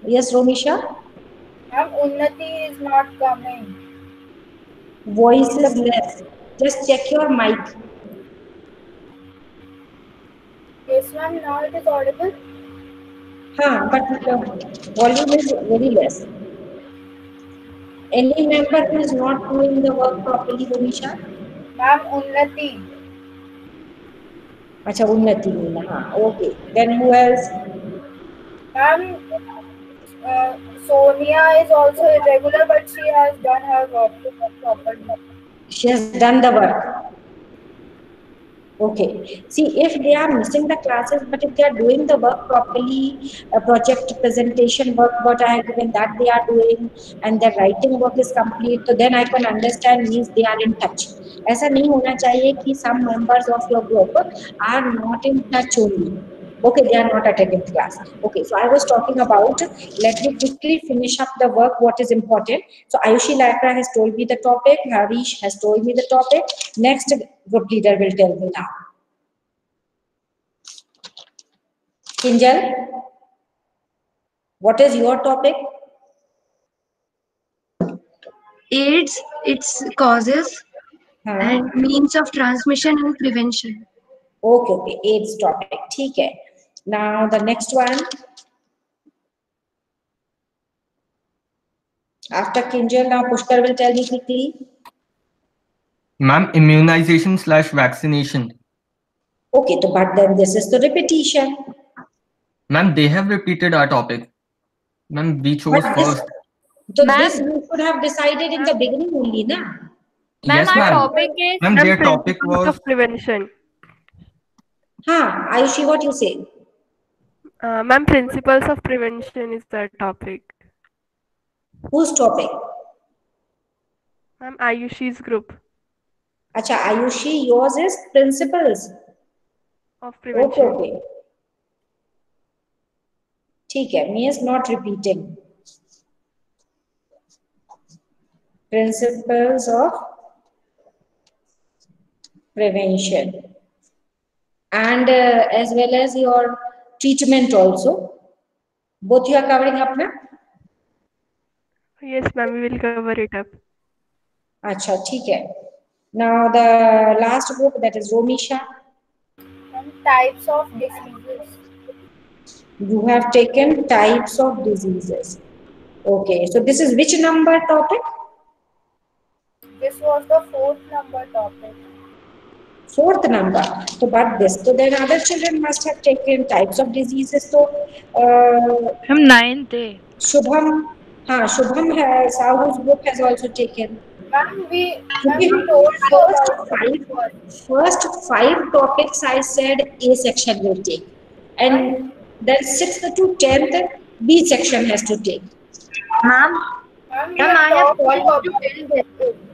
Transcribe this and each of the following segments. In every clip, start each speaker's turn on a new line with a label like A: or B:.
A: Yes, Romisha?
B: Ma'am, Unnati is not coming.
A: Voice is less. Just check your mic.
B: Yes, ma'am, now it is audible.
A: Huh, but the volume is very less. Any member who is not doing the work properly, Romisha?
B: Ma'am, Unnati.
A: Acha, Unnati nahi na. हाँ, okay. Then who else?
B: Ma'am, uh, Sonia is also irregular, but she has done her work properly.
A: She has done the work. Okay. See, if they are missing the classes, but if they are doing the work properly, project presentation work, what I have given that they are doing, and their writing work is complete, so then I can understand means they are in touch. ऐसा नहीं होना चाहिए कि some members of your group are not in touch only. Okay, they are not attending class. Okay, so I was talking about, let me quickly finish up the work, what is important. So Ayushi Lakra has told me the topic, Harish has told me the topic. Next group leader will tell me now. Kinjal, what is your topic?
C: AIDS, its causes,
A: हाँ.
C: and means of transmission and prevention.
A: Okay, okay, AIDS topic. ठीक है. Now the next one. After Kinjal, now Pushkar will tell me quickly.
D: Ma'am, immunization/vaccination.
A: Okay, so but then this is the repetition.
D: Ma'am, they have repeated our topic. Ma'am, we chose
A: But this,
D: first.
A: so this you should have decided in the beginning only, na?
E: Ma'am,
D: Yes,
E: our
D: ma'am.
E: topic is
D: Ma'am, their topic
F: Principles
D: was.
F: of prevention.
A: हाँ, Ayushi, what you say?
F: Ma'am, principles of prevention is the topic.
A: Whose topic?
F: Ma'am, Ayushi's group
A: Acha, Ayushi, yours is principles.
F: of
A: Okay,
F: prevention.
A: okay. ठीक है, means not repeating. Principles of prevention. And as well as your treatment also. Both you are covering up now?
F: Yes, ma'am, we will cover it up.
A: Acha, ठीक है. Now the last group, that is Romisha.
B: And types of diseases.
A: You have taken types of diseases. Okay, so this is which number topic?
B: This was the 4th number topic.
A: 4th number. So but this, so then other children must have taken types of diseases. So
E: हम 9th है.
A: Shubham, Shubham has, Sahu's group has also taken.
B: Ma'am, we told
A: Okay,
B: you about
A: first five topics I said A section will take, and then 6th to 10th B section has to take.
C: Ma'am,
B: Ma'am,
C: ma'am, I have called you
B: about
C: to tell this.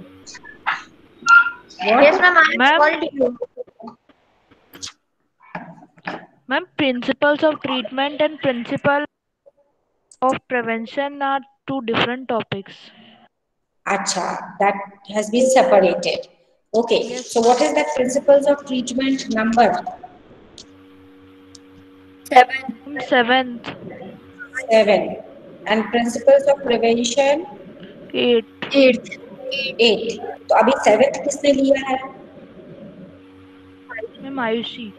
A: What?
C: Yes, ma'am, I have
E: Ma'am.
C: called you.
E: Ma'am, principles of treatment and principle of prevention are two different topics.
A: Acha, that has been separated. Okay,
E: Yes.
A: so what is the principles of treatment number?
E: 7th.
A: 7. And principles of prevention?
E: 8.
A: 8. तो अभी 7th किसने लिया है?
E: Ma'am, Ayushi.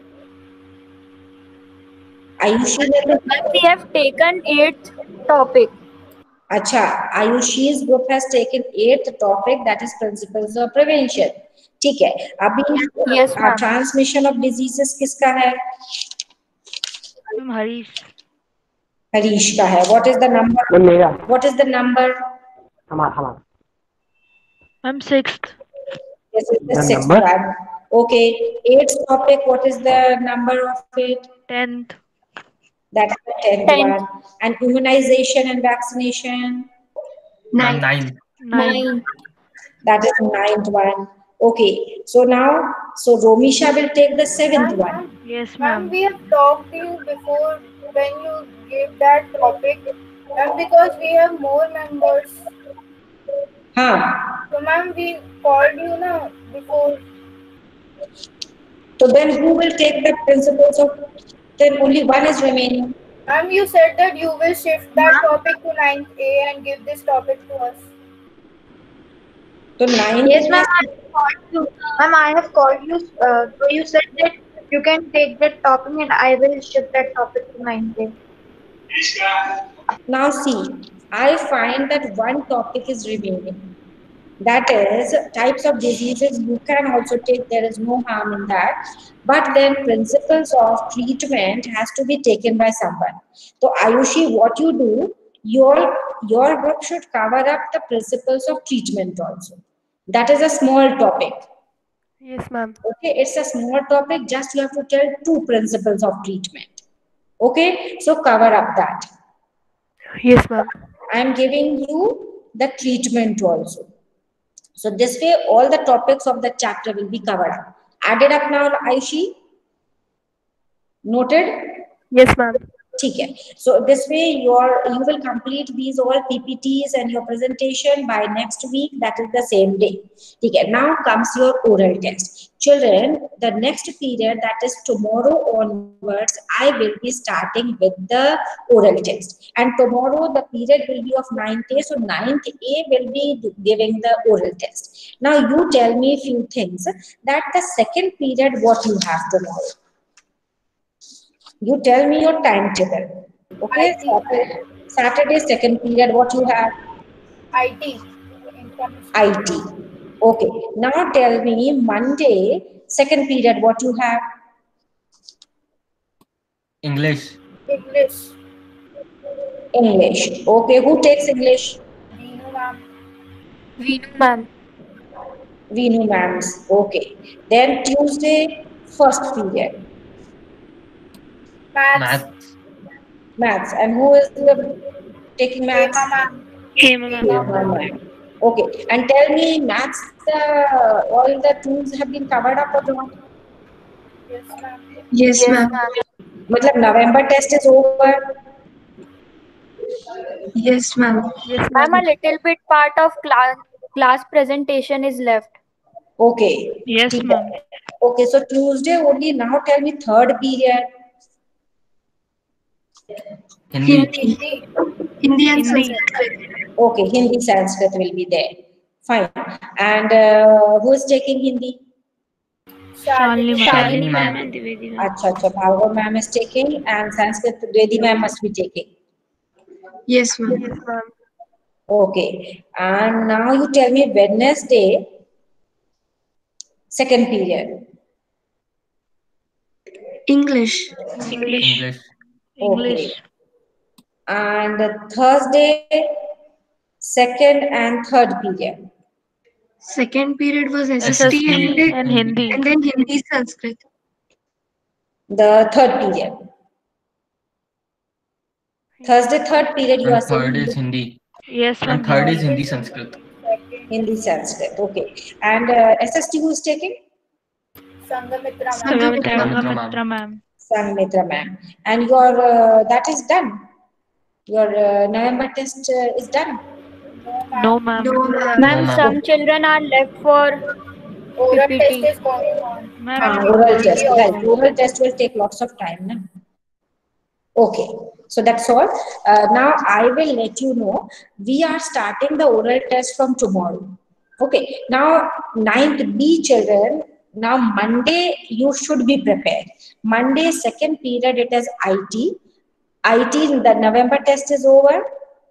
A: Ayushi ने तो
E: Ma'am, we have taken 8th topic.
A: अच्छा, Ayushi's group has taken 8th topic, that is principles of prevention. ठीक है, अभी
E: Yes, ma'am.
A: transmission of diseases किसका है?
E: Ma'am, Harish.
A: हरीश का है. What is the number?
G: मेरा.
A: What is the number?
G: हमारा.
E: Ma'am, 6th.
A: This is the
G: The
A: 6th
G: number?
A: one. Okay, 8th topic, what is the number of it?
E: 10th.
A: That's the 10th one. And immunization and vaccination?
D: 9. 9.
E: 9.
A: That is the 9th one. Okay, so now, so Romisha will take the 7th one.
E: Yes,
B: Ma'am,
E: ma'am.
B: we have talked to you before when you gave that topic. Ma'am, because we have more members.
A: Huh.
B: So, ma'am, we called you now before.
A: So then who will take the principles of, then only one is remaining.
B: You said that you will shift that topic to 9th A and give this topic to us.
A: So 9th
C: Yes,
A: A
C: ma'am. I have called you. Ma'am, I have called you. So you said that you can take that topic and I will shift that topic to 9th.
A: Now see, I find that one topic is remaining. That is types of diseases you can also take, there is no harm in that. But then principles of treatment has to be taken by someone. So Ayushi, what you do, your work should cover up the principles of treatment also. That is a small topic.
F: Yes, ma'am.
A: Okay, it's a small topic, just you have to tell two principles of treatment. Okay, so cover up that.
F: Yes, ma'am.
A: I am giving you the treatment also. So this way, all the topics of the chapter will be covered up. Added up now, Aishi? Noted?
F: Yes, ma'am.
A: ठीक है. So this way, you will complete these all PPTs and your presentation by next week. That is the same day. ठीक है. Now comes your oral test. Children, the next period, that is tomorrow onwards, I will be starting with the oral test. And tomorrow the period will be of 9th A. So 9th A will be giving the oral test. Now you tell me a few things. That the second period, what you have tomorrow. You tell me your timetable. Okay, Saturday second period, what you have?
B: IT.
A: IT. Okay, now tell me Monday second period, what you have?
D: English.
A: English. Okay, who takes English?
B: Veenu ma'am.
C: Veenu ma'am.
A: Veenu ma'ams. Okay. Then Tuesday first period.
B: Maths.
A: Maths. And who is taking maths?
B: Hema ma'am.
C: Hema
A: ma'am. Okay. And tell me, maths, all the tools have been covered up or not?
B: Yes, ma'am.
C: Yes, ma'am.
A: मतलब November test is over.
C: Yes, ma'am.
F: Yes,
G: Ma'am,
F: ma'am.
G: a little bit part of class presentation is left.
A: Okay.
E: Yes,
A: ठीक है.
E: ma'am.
A: Okay, so Tuesday only. Now tell me third period.
D: Hindi.
C: Hindi and
E: Hindi.
C: Sanskrit.
A: Okay, Hindi Sanskrit will be there. Fine. And who is taking Hindi?
E: Shalini ma'am.
D: Shalini ma'am.
A: Acha, Bhargav ma'am is taking, and Sanskrit Dwedi ma'am must be taking.
C: Yes, ma'am.
F: Yes, ma'am.
A: Okay. And now you tell me Wednesday, second period.
C: English.
D: English.
E: English.
A: And Thursday, second and third period.
C: Second period was SST
E: SST and Hindi.
C: and then Hindi Sanskrit.
A: The third period. Thursday, third period, you are
D: And
A: saying
D: third is Hindi.
E: Yes, ma'am.
D: And third is Hindi Sanskrit.
A: Hindi Sanskrit. Okay. And SST who is taking?
B: Sangamitra ma'am.
E: Sangamitra ma'am.
A: Sangamitra ma'am. And your that is done. Your November test is done.
E: No, ma'am.
C: No, ma'am.
G: Ma'am,
D: ma'am.
G: some children are left for
B: Oral
G: PPT.
B: test is going on.
E: Ma'am.
A: Oral test. Right. Oral test will take lots of time. Na? Okay. So that's all. Now I will let you know. We are starting the oral test from tomorrow. Okay. Now 9th B children. Now Monday you should be prepared. Monday second period it is IT. IT the November test is over.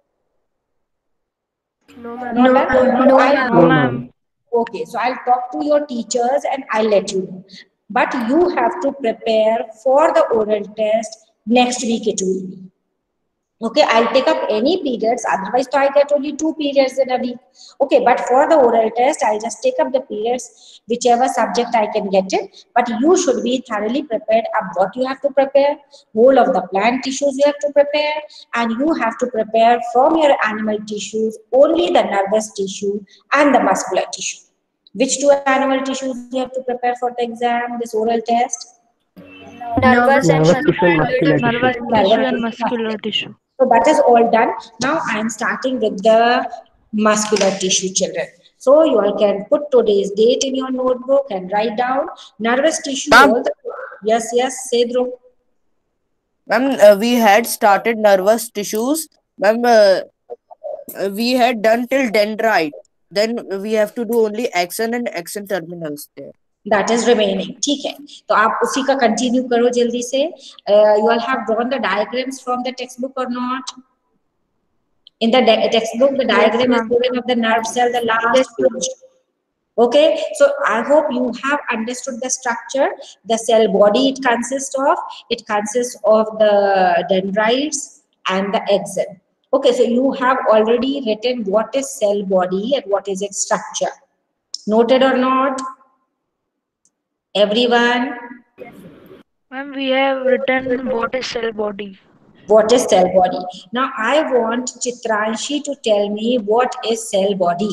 F: No, ma'am.
A: Not done?
C: No,
A: I'll-
E: No, ma'am.
A: Okay, so I'll talk to your teachers and I'll let you know. But you have to prepare for the oral test next week it will be. Okay, I'll take up any periods, otherwise so I get only 2 periods in a week. Okay, but for the oral test, I'll just take up the periods, whichever subject I can get it. But you should be thoroughly prepared of what you have to prepare, whole of the plant tissues you have to prepare, and you have to prepare from your animal tissues only the nervous tissue and the muscular tissue. Which 2 animal tissues you have to prepare for the exam, this oral test?
G: Nervous and
E: Nervous
A: Nervous
E: tissue and muscular tissue.
A: So that is all done. Now I am starting with the muscular tissue children. So you all can put today's date in your notebook and write down nervous tissue. All the, yes, say Dhruv.
H: Ma'am, we had started nervous tissues. Ma'am, we had done till dendrite. Then we have to do only axon and axon terminals there.
A: That is remaining. ठीक है, तो आप उसी का continue करो जल्दी से. You all have drawn the diagrams from the textbook or not? In the textbook, the diagram is given of the nerve cell, the last page. Okay, so I hope you have understood the structure. The cell body it consists of the dendrites and the axon. Okay, so you have already written what is cell body and what is its structure. Noted or not? Everyone?
E: Ma'am, we have written what is cell body.
A: What is cell body? Now I want Chitranshi to tell me what is cell body.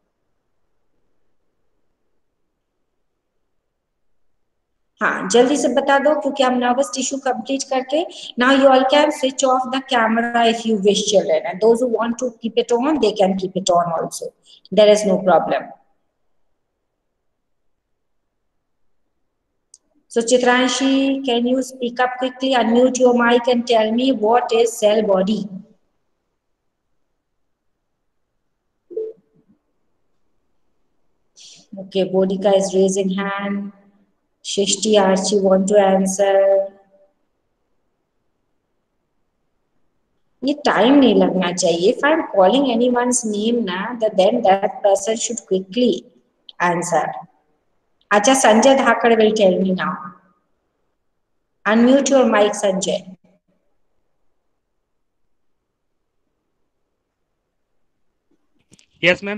A: हाँ, जल्दी से बता दो क्योंकि हम nervous tissue complete करके. Now you all can switch off the camera if you wish, children, and those who want to keep it on, they can keep it on also. There is no problem. So Chitranshi, can you speak up quickly, unmute your mic and tell me what is cell body? Okay, Bodhika is raising hand. Shishti, Archie want to answer. ये time नहीं लगना चाहिए. If I'm calling anyone's name ना, then that person should quickly answer. अच्छा, Sanjay Dhakar will tell me now. Unmute your mic, Sanjay.
I: Yes, ma'am.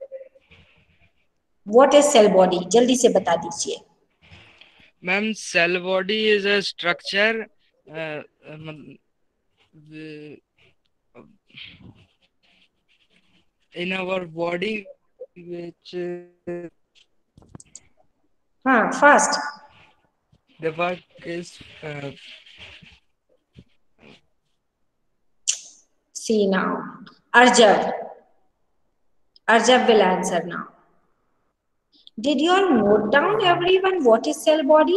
A: What is cell body? जल्दी से बता दीजिए.
I: Ma'am, cell body is a structure in our body which
A: fast.
I: The work is
A: see now. Arjav will answer now. Did you all note down, everyone, what is cell body?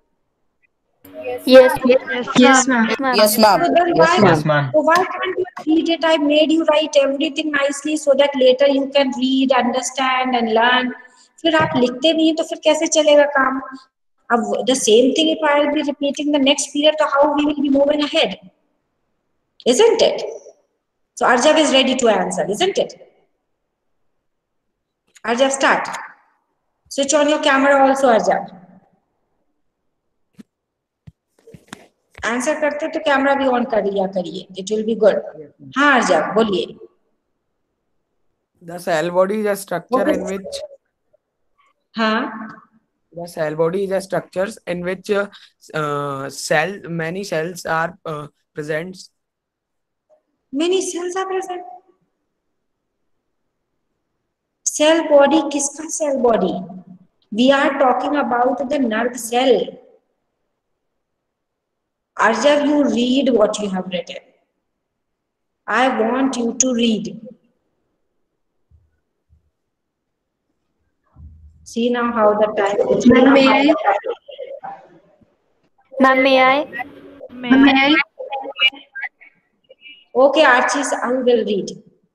G: Yes,
H: Yes, ma'am. Yes, ma'am.
A: So then
D: Yes, ma'am.
A: so why can't you read it? I made you write everything nicely so that later you can read, understand and learn. फिर आप लिखते नहीं तो फिर कैसे चलेगा काम? अब the same thing if I will be repeating the next period, so how we will be moving ahead? Isn't it? So Arjav is ready to answer, isn't it? Arjav, start. Switch on your camera also, Arjav. Answer करते तो camera भी on कर लिया करिए. It will be good. हाँ अर्जव बोलिए.
J: The cell body is a structure in which the cell body is a structures in which many cells are present.
A: Many cells are present. Cell body, किसका cell body? We are talking about the nerve cell. Arjav, you read what you have written. I want you to read. See now how the time is.
G: Ma'am, may I?
A: Okay, Archie, I will read.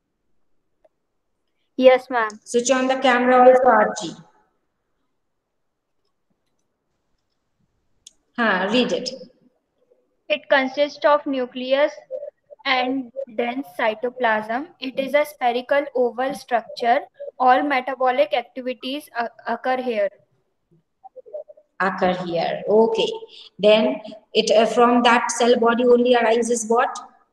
G: Yes, ma'am.
A: Switch on the camera also, Archie. Read it.
G: It consists of nucleus and dense cytoplasm. It is a spherical oval structure. All metabolic activities occur here.
A: Okay. Then it from that cell body only arises what?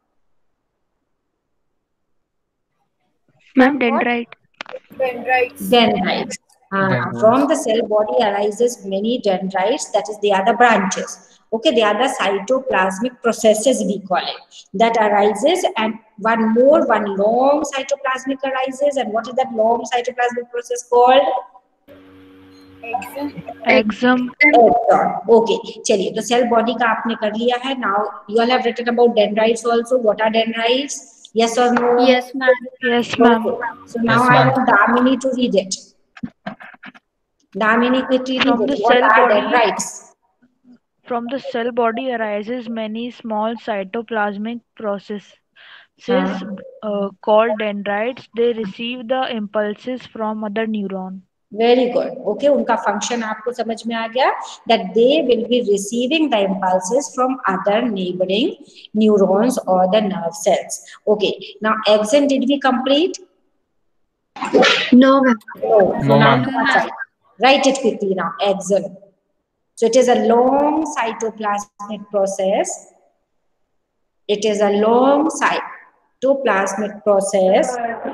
F: Ma'am, dendrite.
B: Dendrites.
A: From the cell body arises many dendrites, that is, they are the branches. Okay, they are the cytoplasmic processes, we call it, that arises, and one long cytoplasmic arises. And what is that long cytoplasmic process called?
E: Exon.
A: Okay, चलिए तो cell body का आपने कर लिया है. Now you all have written about dendrites also. What are dendrites? Yes or no?
G: Yes, ma'am.
E: Yes, ma'am.
A: Okay. So now I want Damini to read it. Damini, quickly read it. What are dendrites?
E: from the cell body arises many small cytoplasmic processes
A: हाँ,
E: called dendrites. They receive the impulses from other neuron.
A: very good. Okay, उनका function आपको समझ में आ गया that they will be receiving the impulses from other neighboring neurons or the nerve cells. Okay, now axon did we complete?
C: No, ma'am.
A: No. So
D: No,
A: now
D: ma'am.
A: you must write it quickly now. Axon. So it is a long cytoplasmic process. It is a long cytoplasmic process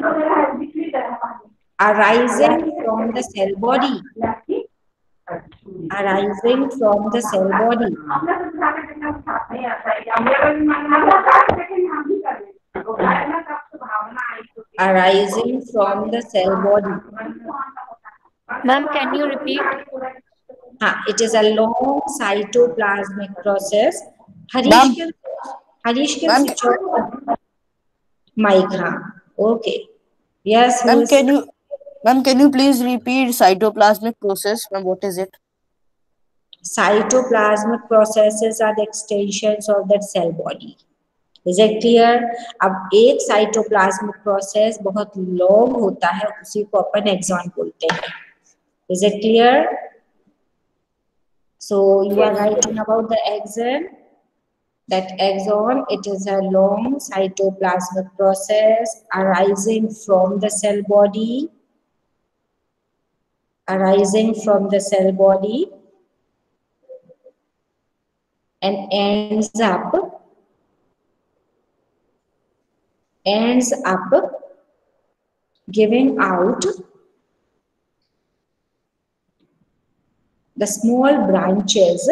A: arising from the cell body. Arising from the cell body. Arising from the cell body.
G: Ma'am, can you repeat?
A: It is a long cytoplasmic process.
H: Ma'am.
A: Harish can
H: Ma'am.
A: switch off mic. Okay. Yes.
H: Ma'am, can you please repeat cytoplasmic process? Ma'am, what is it?
A: Cytoplasmic processes are the extensions of that cell body. Is it clear? अब एक cytoplasmic process बहुत long होता है, उसी को अपन axon बोलते हैं. Is it clear? So you are writing about the axon. That axon, it is a long cytoplasmic process arising from the cell body. Arising from the cell body and ends up giving out the small branches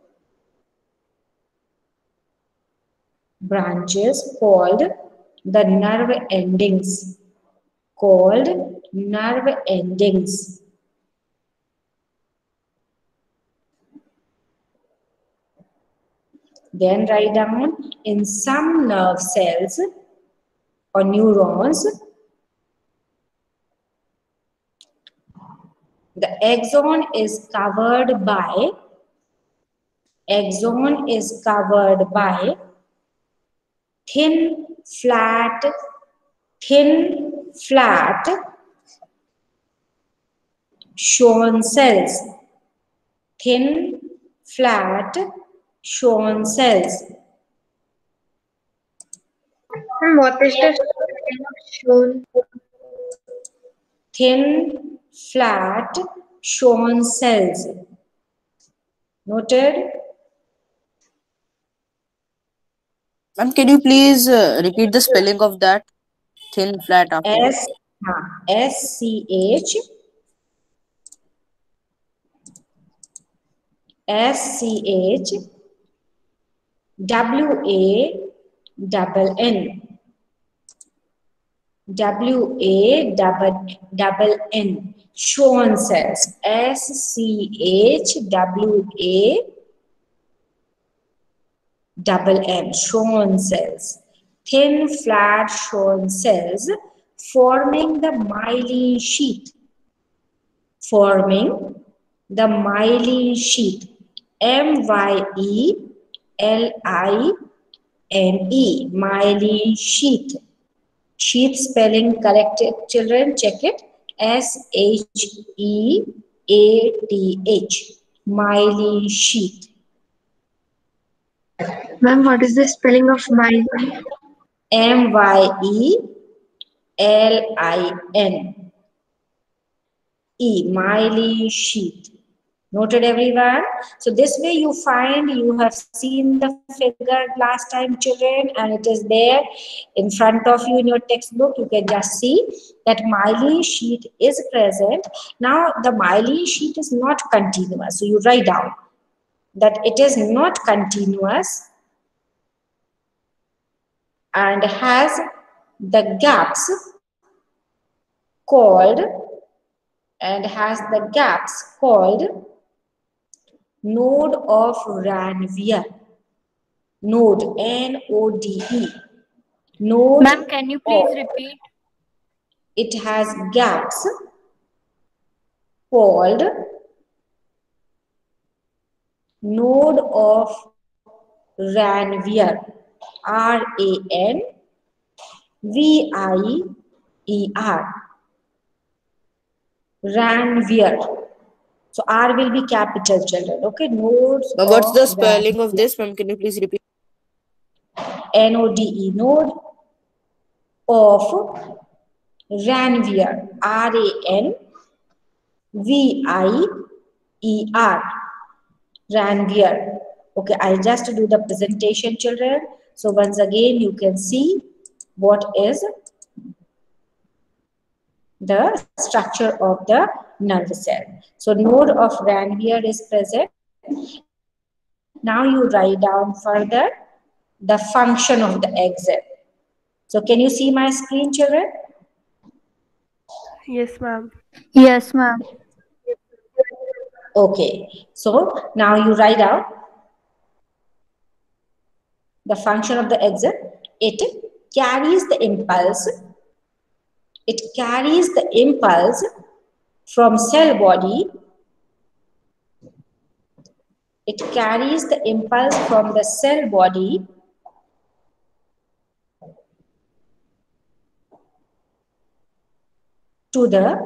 A: called the nerve endings. Then write down, in some nerve cells or neurons, the axon is covered by thin, flat Schwann cells. Thin, flat Schwann cells.
C: What is the spelling of Schwann?
A: Thin, flat Schwann cells. Noted?
H: Ma'am, can you please repeat the spelling of that? Thin, flat after
A: SCH WANN. WANN. Schwann cells. SCHWANN. Schwann cells. Thin, flat Schwann cells forming the myelin sheath. MYELINE. Myelin sheath. Sheath spelling corrected, children. Check it. SHEATH. Myelin sheath.
C: Ma'am, what is the spelling of myelin?
A: MYELIN. Myelin sheath. Noted, everyone? So this way you have seen the figure last time, children, and it is there in front of you in your textbook. You can just see that myelin sheath is present. Now the myelin sheath is not continuous. So you write down that it is not continuous and has the gaps called node of Ranvier. Node, N-O-D-E. Node.
G: Ma'am, can you please repeat?
A: It has gaps called node of Ranvier, Ranvier, Ranvier. So R will be capital, children. Okay, nodes
H: What's
A: of
H: the spelling of
A: Ranvier,
H: this, ma'am? Can you please repeat?
A: NODE, node of Ranvier, Ranvier, Ranvier. Okay, I'll just do the presentation, children. So once again, you can see what is the structure of the nerve cell. So node of Ranvier is present. Now you write down further the function of the axon. So can you see my screen, children?
F: Yes, ma'am.
G: Yes, ma'am.
A: Okay. So now you write out the function of the axon. It carries the impulse. It carries the impulse from cell body. It carries the impulse from the cell body to the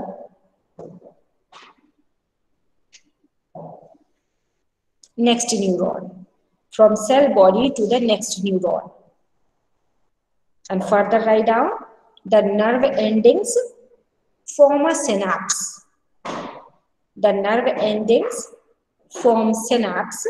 A: next neuron. From cell body to the next neuron. And further write down the nerve endings form a synapse. The nerve endings form synapse.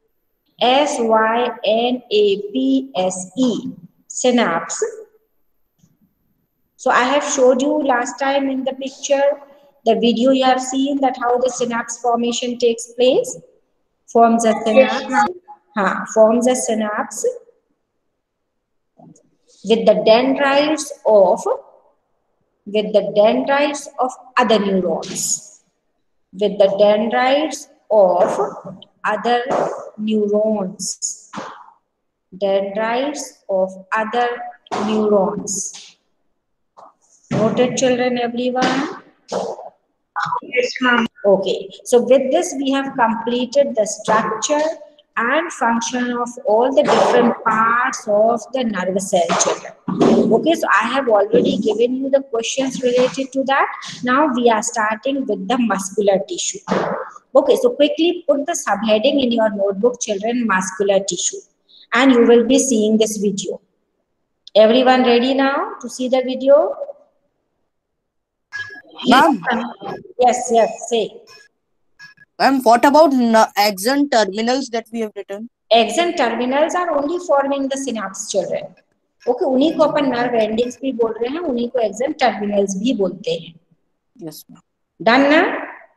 A: SYNAPSE, synapse. So I have showed you last time in the picture, the video you have seen, that how the synapse formation takes place. Forms a
C: Yes,
A: synapse.
C: ma'am.
A: Forms a synapse with the dendrites of other neurons. With the dendrites of other neurons. Dendrites of other neurons. Noted, children, everyone?
C: Yes, ma'am.
A: Okay, so with this we have completed the structure and function of all the different parts of the nervous cell, children. Okay, so I have already given you the questions related to that. Now we are starting with the muscular tissue. Okay, so quickly put the subheading in your notebook, children, muscular tissue. And you will be seeing this video. Everyone ready now to see the video?
H: Ma'am,
A: Yes, say.
H: ma'am, what about axon terminals that we have written?
A: Axon terminals are only forming the synapse, children. Okay, उन्हीं को अपन nerve endings भी बोल रहे हैं, उन्हीं को axon terminals भी बोलते हैं.
H: Yes, ma'am.
A: Done ना?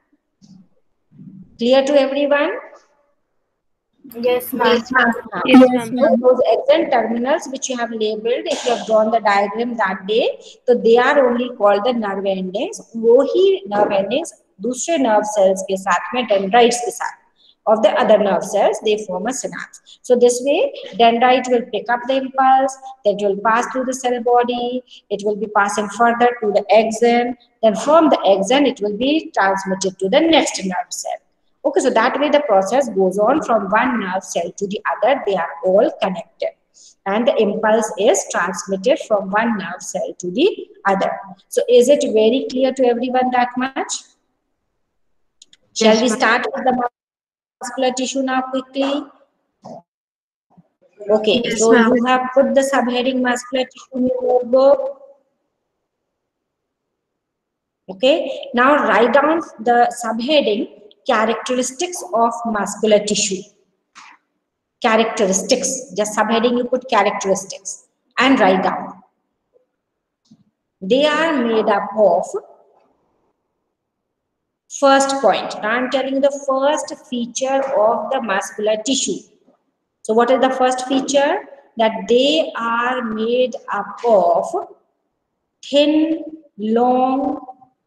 A: Clear to everyone?
B: Yes, ma'am.
C: Yes, ma'am.
G: Yes, ma'am.
A: Those axon terminals which you have labeled, if you have drawn the diagram that day, so they are only called the nerve endings. वो ही nerve endings दूसरे nerve cells के साथ में dendrites के साथ of the other nerve cells, they form a synapse. So this way, dendrite will pick up the impulse, that will pass through the cell body, it will be passing further to the axon, then from the axon, it will be transmitted to the next nerve cell. Okay, so that way the process goes on from one nerve cell to the other, they are all connected. And the impulse is transmitted from one nerve cell to the other. So is it very clear to everyone that much? Shall we start with the muscular tissue now quickly? Okay,
C: Yes,
A: so
C: ma'am.
A: you have put the subheading muscular tissue in your notebook. Okay, now write down the subheading characteristics of muscular tissue. Characteristics, just subheading you put characteristics and write down. They are made up of, first point, I'm telling you the first feature of the muscular tissue. So what is the first feature? That they are made up of thin, long,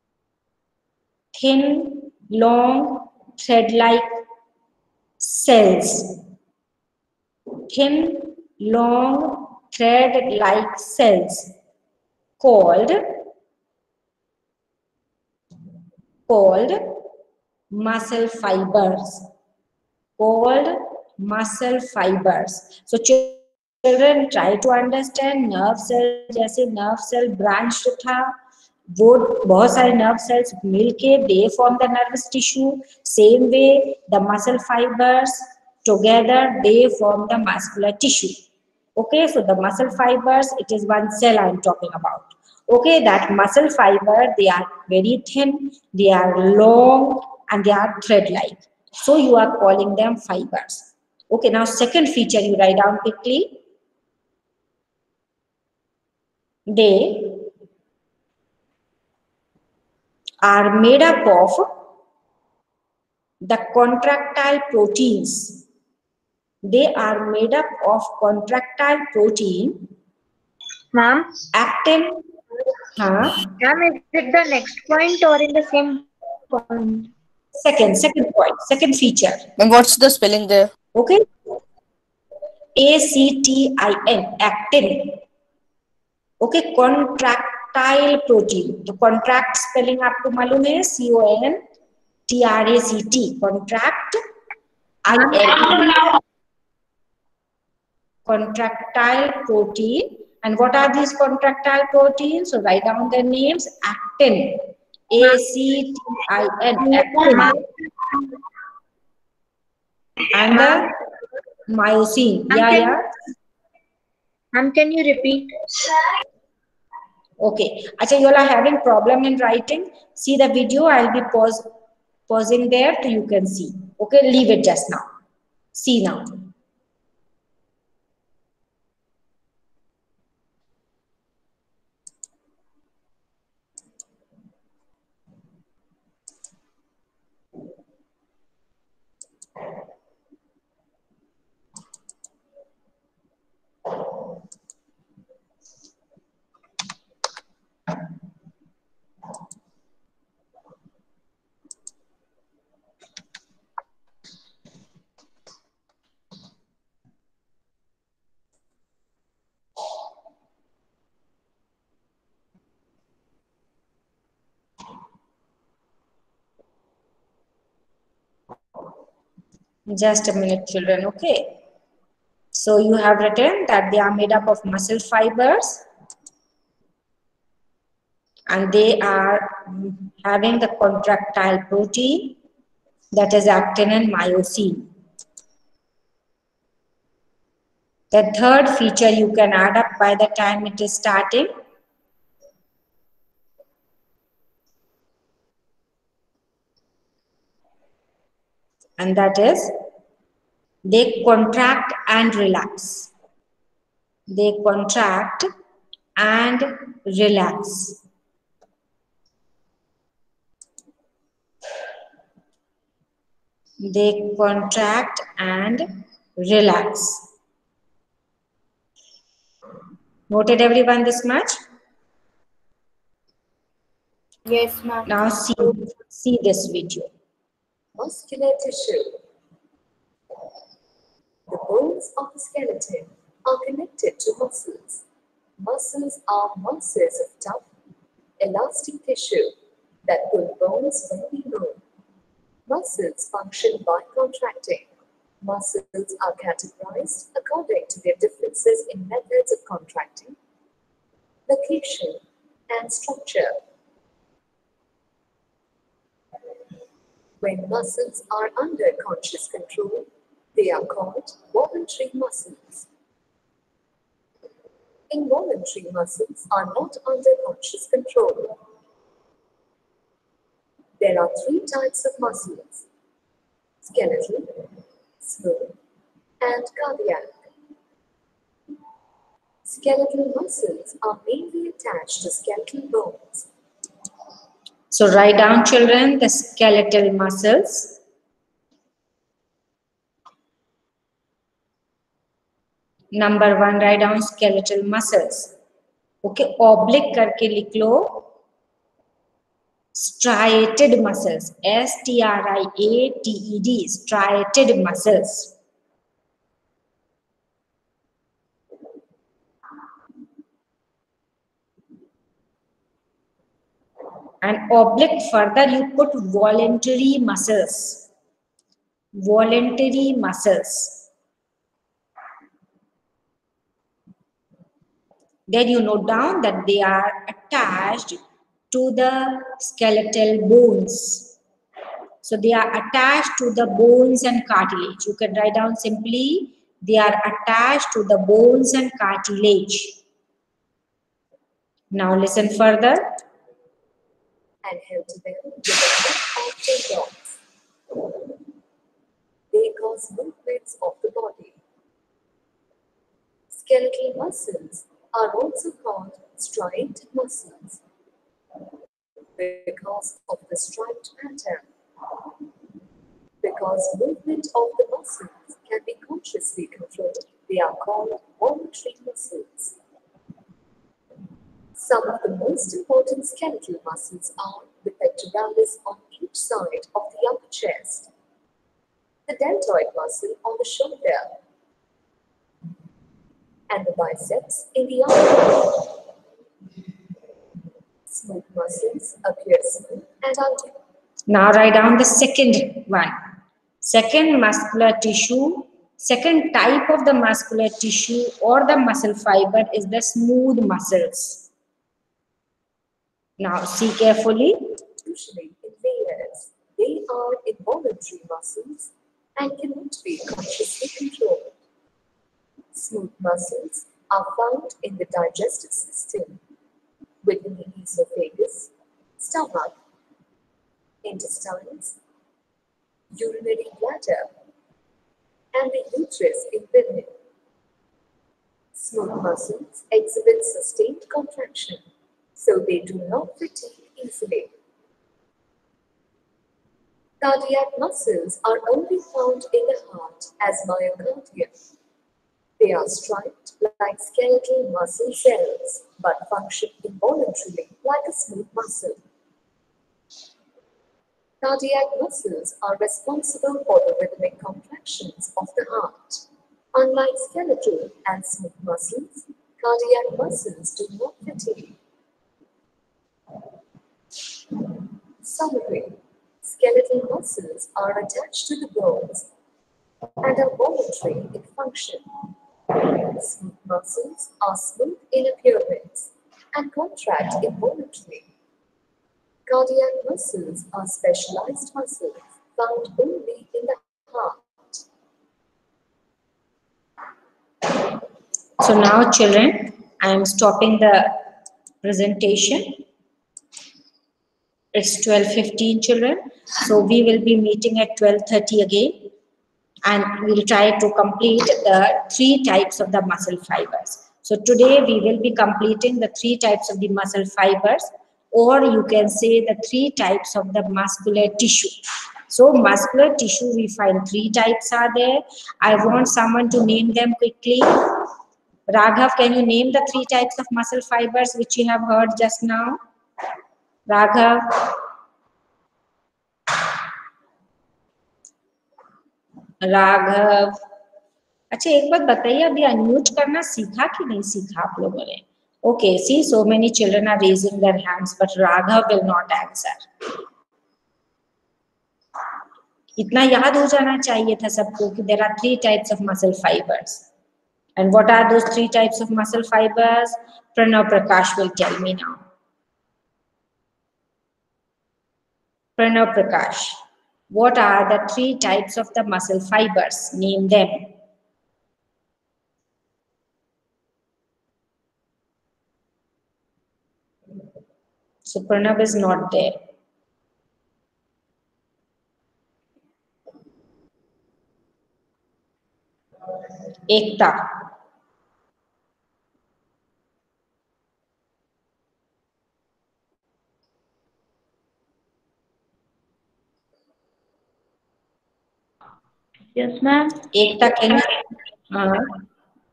A: thread-like cells. Thin, long, thread-like cells called muscle fibers. called muscle fibers. So children, try to understand nerve cell, जैसे nerve cell branched था, वो बहुत सारे nerve cells मिलके they form the nervous tissue. Same way the muscle fibers together they form the muscular tissue. Okay, so the muscle fibers, it is one cell I am talking about. Okay, that muscle fiber, they are very thin, they are long, and they are thread-like. So you are calling them fibers. Okay, now second feature you write down quickly. They are made up of the contractile proteins. They are made up of contractile protein.
C: Ma'am?
A: Actin.
C: Ma'am, is it the next point or in the same point?
A: Second point, second feature.
H: And what's the spelling there?
A: Okay. ACTIN, actin. Okay, contractile protein. तो contract spelling आपको मालूम है, CONTRACT, contract, contractile protein. And what are these contractile proteins? So write down their names. Actin, ACTIN, actin, and the myosin. Yeah.
C: Ma'am, can you repeat?
A: Okay. Acha, you all are having problem in writing. See the video. I'll be pausing there so you can see. Okay, leave it just now. See now. Just a minute, children. Okay. So you have written that they are made up of muscle fibers and they are having the contractile protein, that is actin and myosin. The third feature you can add up by the time it is starting. And that is, they contract and relax. They contract and relax. They contract and relax. Noted everyone this much?
B: Yes, ma'am.
A: Now see this video.
K: Muscular tissue. The bones of the skeleton are connected to muscles. Muscles are masses of tough, elastic tissue that pull bones when we move. Muscles function by contracting. Muscles are categorized according to their differences in methods of contracting, location, and structure. When muscles are under conscious control, they are called voluntary muscles. Involuntary muscles are not under conscious control. There are 3 types of muscles: skeletal, smooth, and cardiac. Skeletal muscles are mainly attached to skeletal bones.
A: So write down, children, the skeletal muscles. Number 1, write down skeletal muscles. Okay, oblique करके लिख लो. Striated muscles, STRIATED, striated muscles. And oblique further you put voluntary muscles. voluntary muscles. Then you note down that they are attached to the skeletal bones. So they are attached to the bones and cartilage. You can write down simply, they are attached to the bones and cartilage. Now listen further.
K: And held to them with the grip of their jaws. They cause movements of the body. Skeletal muscles are also called striated muscles because of the striped pattern. Because movement of the muscles can be consciously controlled, they are called voluntary muscles. Some of the most important skeletal muscles are the pectoralis on each side of the upper chest, the deltoid muscle on the shoulder, and the biceps in the arm. Smooth muscles appear smooth and alert.
A: Now write down the second one. Second muscular tissue, second type of the muscular tissue or the muscle fiber is the smooth muscles. Now see carefully.
K: Usually in layers, they are involuntary muscles and cannot be consciously controlled. Smooth muscles are found in the digestive system, within the esophagus, stomach, intestines, urinary bladder, and the uterus in women. Smooth muscles exhibit sustained contraction, so they do not fatigue easily. Cardiac muscles are only found in the heart as myocardium. They are striped like skeletal muscle cells, but function involuntarily like a smooth muscle. Cardiac muscles are responsible for the rhythmic contractions of the heart. Unlike skeletal and smooth muscles, cardiac muscles do not fatigue. Summary: skeletal muscles are attached to the bones and are voluntary in function. Smooth muscles are smooth in appearance and contract involuntarily. Cardiac muscles are specialized muscles found only in the heart.
A: So now children, I am stopping the presentation. It's 12:15 children. So we will be meeting at 12:30 again. And we'll try to complete the 3 types of the muscle fibers. So today we will be completing the 3 types of the muscle fibers, or you can say the 3 types of the muscular tissue. So muscular tissue, we find 3 types are there. I want someone to name them quickly. Raghav, can you name the 3 types of muscle fibers which you have heard just now? Raghav. Raghav, अच्छा एक बात बताइए, अभी unmute करना सीखा कि नहीं सीखा आप लोगों ने? Okay, see, so many children are raising their hands, but Raghav will not answer. इतना याद हो जाना चाहिए था सबको कि there are 3 types of muscle fibers. And what are those 3 types of muscle fibers? Pranav Prakash will tell me now. Pranav Prakash, what are the 3 types of the muscle fibers? Name them. So Pranav is not there. Ekta.
E: Yes, ma'am.
A: Ekta, can you?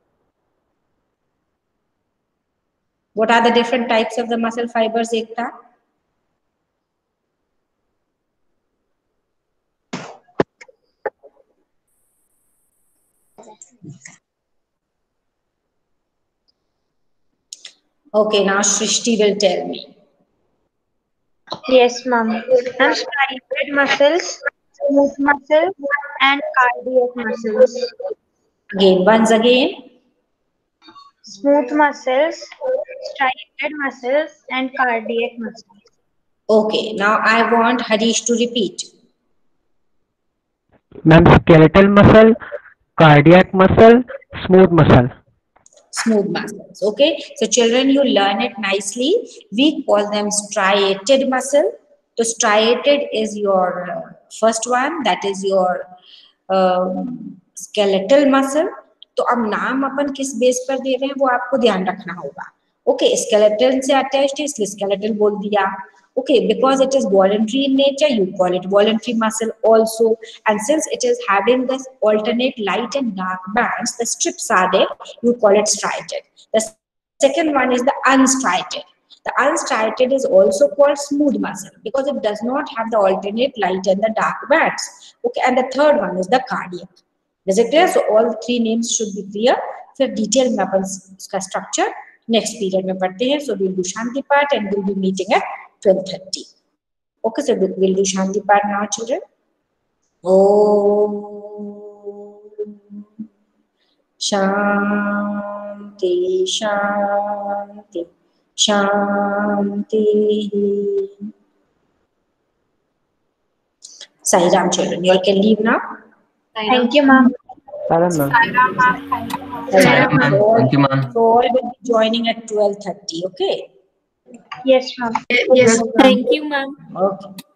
A: What are the different types of the muscle fibers, Ekta? Okay, now Shrishti will tell me.
C: Yes, ma'am. Striated muscles, smooth muscles, and cardiac muscles.
A: Again, once again.
C: Smooth muscles, striated muscles, and cardiac muscles.
A: Okay, now I want Harish to repeat.
L: Ma'am, skeletal muscle, cardiac muscle, smooth muscle.
A: Smooth muscles. Okay, so children, you learn it nicely. We call them striated muscle. So striated is your first one, that is your skeletal muscle. तो अब नाम अपन किस base पर दे रहे हैं वो आपको ध्यान रखना होगा. ओके, skeleton से attached है इसलिए skeletal बोल दिया. Okay, because it is voluntary in nature, you call it voluntary muscle also. And since it is having this alternate light and dark bands, the strips are there, you call it striated. The second one is the unstriated. The unstriated is also called smooth muscle because it does not have the alternate light and the dark bands. Okay, and the third one is the cardiac. Is it clear? So all three names should be clear. फिर detail में अपन इसका structure next period में पढ़ते हैं. So we'll do Shanti part and we'll be meeting at 12:30. Okay, so we'll do Shanti part now, children. Om Shanti Shanti Shanti. Sai Ram, children. You all can leave now.
C: Thank you, ma'am.
L: Salam, ma'am.
D: Thank you, ma'am.
A: So all will be joining at 12:30. Okay.
C: Yes, ma'am.
G: Yes, thank you, ma'am.
A: Okay.